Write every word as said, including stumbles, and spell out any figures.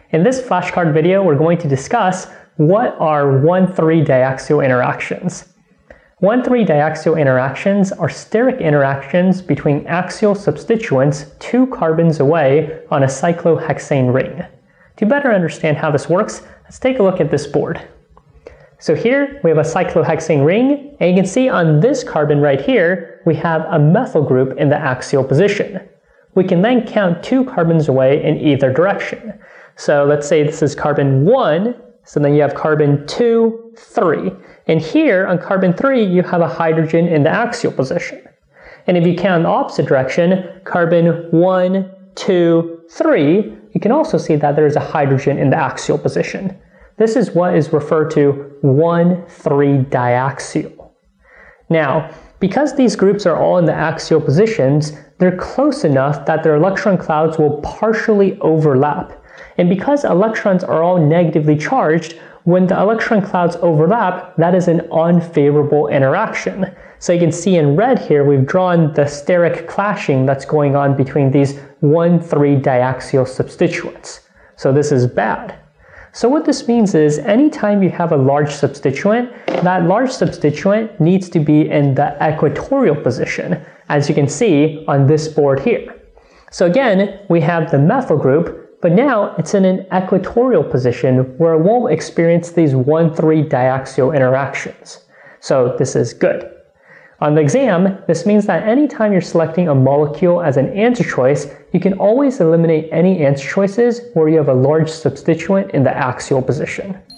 In this flashcard video, we're going to discuss what are one three diaxial interactions. one three diaxial interactions are steric interactions between axial substituents two carbons away on a cyclohexane ring. To better understand how this works, let's take a look at this board. So here we have a cyclohexane ring, and you can see on this carbon right here, we have a methyl group in the axial position. We can then count two carbons away in either direction. So let's say this is carbon one, so then you have carbon two, three. And here on carbon three, you have a hydrogen in the axial position. And if you count in the opposite direction, carbon one, two, three, you can also see that there is a hydrogen in the axial position. This is what is referred to one three diaxial. Now, because these groups are all in the axial positions, they're close enough that their electron clouds will partially overlap. And because electrons are all negatively charged, when the electron clouds overlap, that is an unfavorable interaction. So you can see in red here, we've drawn the steric clashing that's going on between these one three diaxial substituents. So this is bad. So what this means is anytime you have a large substituent, that large substituent needs to be in the equatorial position, as you can see on this board here. So again, we have the methyl group, but now it's in an equatorial position where it won't experience these one three diaxial interactions. So this is good. On the exam, this means that anytime you're selecting a molecule as an answer choice, you can always eliminate any answer choices where you have a large substituent in the axial position.